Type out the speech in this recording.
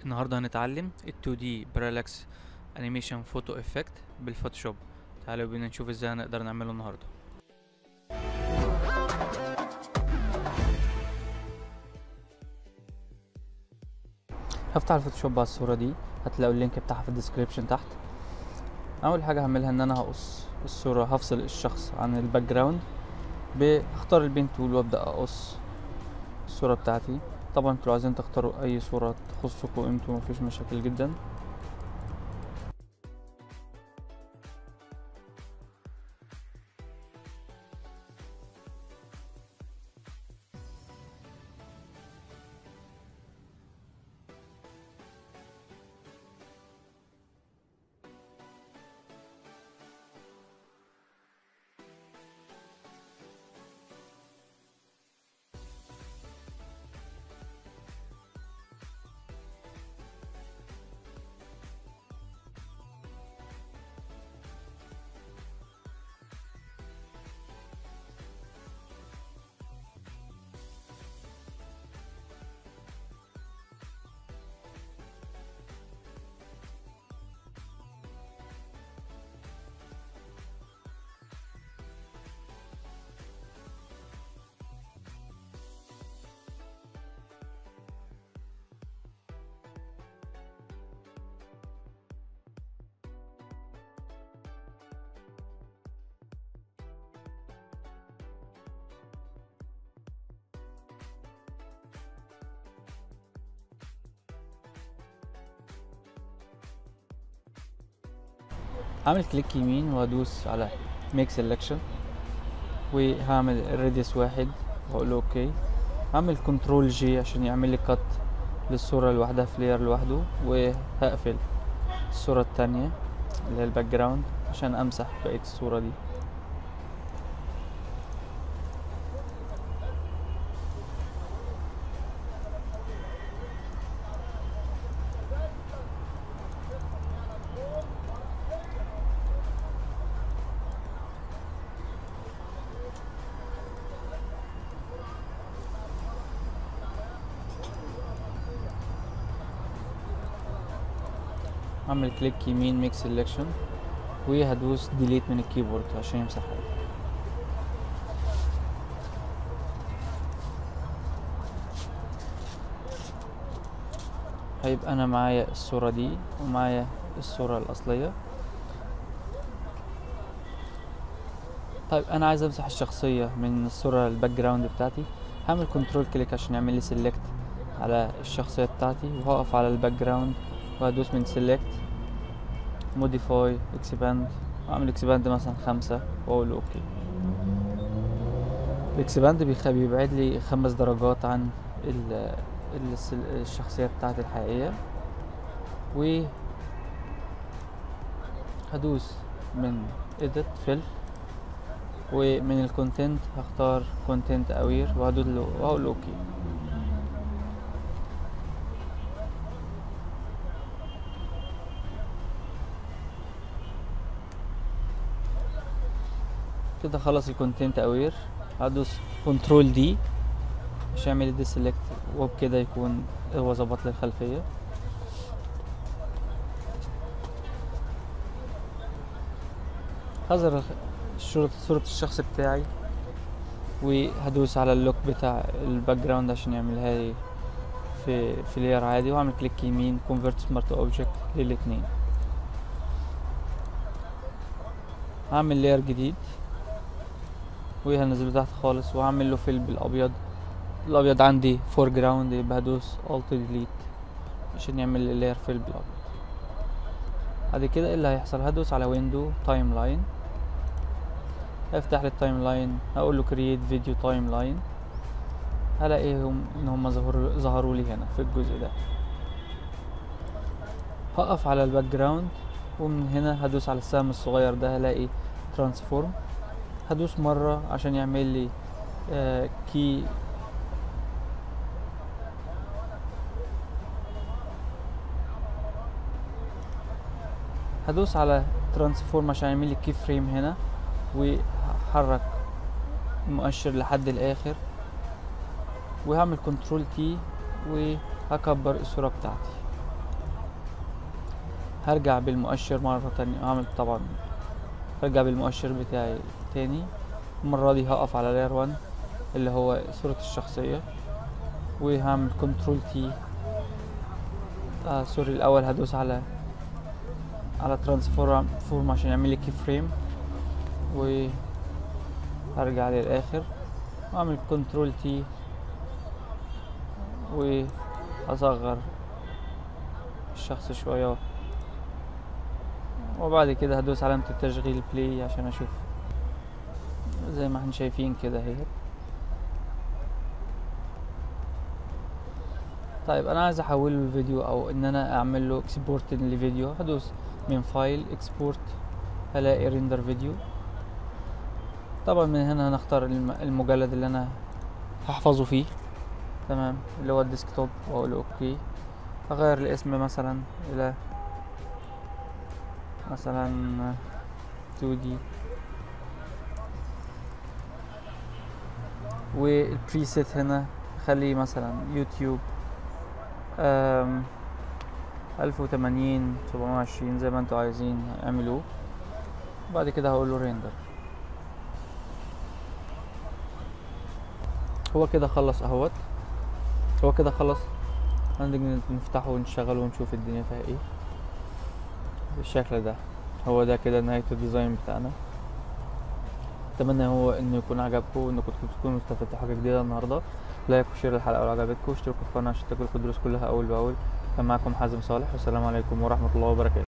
النهاردة هنتعلم ال 2D Parallax Animation Photo Effect بالفوتوشوب. تعالوا بينا نشوف ازاي هنقدر نعمله النهاردة. هفتح الفوتوشوب على الصورة دي، هتلاقوا اللينك بتاعها في الديسكريبشن تحت. اول حاجة هعملها ان انا هقص الصورة، هفصل الشخص عن الباك جراوند. هختار البين تول وابدأ اقص الصورة بتاعتي. طبعا انتوا لو عايزين تختاروا اي صورة تخصكم انتوا مفيش مشاكل جدا. هعمل كليك يمين وهدوس على ميك سيلكشن، وهعمل الراديوس 1 واقول له اوكي. هعمل كنترول جي عشان يعمل لي كات للصورة لوحدها في لاير لوحده، وهقفل الصورة التانية اللي هي الباك جراوند عشان امسح بقية الصورة دي. هعمل كليك يمين ميك سيلكشن، وهدوس ديليت من الكيبورد عشان يمسحها. هيبقى انا معايا الصورة دي ومعايا الصورة الاصلية. طيب انا عايز امسح الشخصية من الصورة الباك جراوند بتاعتي. هعمل كنترول كليك عشان يعمل لي سيلكت على الشخصية بتاعتي، وهقف على الباك جراوند وهدوس من سيلكت موديفاي اكسباند، واعمل اكسباند مثلا 5 واقول اوكي. الاكسباند بيبعد لي 5 درجات عن الشخصية بتاعتي الحقيقية. وهدوس من edit fill، ومن الكونتنت هختار كونتنت اوير وهدوس له واقول اوكي. كده خلص الكونتنت اوير. هدوس كنترول دي عشان يعمل دي سيلكت، وبكده يكون هو ظبط لي الخلفيه. هظهر صورة الشخص بتاعي، وهدوس على اللوك بتاع الباك جراوند عشان يعملها لي في لاير عادي، وهعمل كليك يمين convert smart object للاتنين. هعمل لاير جديد وهنزله تحت خالص، وهعمل له فيل بالابيض. الابيض عندي فور جراوند، يبقى هدوس alt delete عشان يعمل لي لاير فيل بالابيض. بعد كده ايه اللي هيحصل؟ هدوس على ويندو تايم لاين، هفتح لي التايم لاين، هقول له create video تايم لاين. هلاقيهم ان هم ظهروا لي هنا في الجزء ده. هقف على الباك جراوند، ومن هنا هدوس على السهم الصغير ده، هلاقي ترانسفورم. هدوس مرة عشان يعمل لي كي هدوس على ترانسفورم عشان يعمل لي كي فريم هنا، وهحرك المؤشر لحد الاخر، وهعمل كنترول تي وهكبر الصورة بتاعتي. هرجع بالمؤشر مرة تانية، هعمل طبعا هرجع بالمؤشر بتاعي تاني. المرة دي هقف على لاير 1 اللي هو صورة الشخصية، وهعمل كنترول تي. سوري، الاول هدوس على ترانسفورم عشان يعمل لي كي فريم، وهرجع للاخر واعمل كنترول تي واصغر الشخص شوية، وبعد كده هدوس علامة التشغيل بلاي عشان اشوف زي ما احنا شايفين كده اهي. طيب انا عايز احوله الفيديو او ان انا اعمل له اكسبورت لفيديو، هدوس من فايل اكسبورت، هلاقي ريندر فيديو. طبعا من هنا هنختار المجلد اللي انا هحفظه فيه، تمام، اللي هو الديسكتوب، واقول اوكي. اغير الاسم مثلا الى 2D، والبريسيت هنا خليه مثلا يوتيوب 1080 720 زي ما انتوا عايزين اعملوه. بعد كده هقول له ريندر. هو كده خلص اهوت، هو كده خلص. هنيجي نفتحه ونشغله ونشوف الدنيا فيها ايه بالشكل ده. هو ده كده نهاية الديزاين بتاعنا. اتمنى انه يكون عجبكم، وانكم تكونوا استفدتوا حاجه جديده النهارده. لايك وشير الحلقه لو عجبتكم، واشتركوا في القناه عشان تاكلوا الدروس كلها اول باول. كان معكم حازم صالح، والسلام عليكم ورحمه الله وبركاته.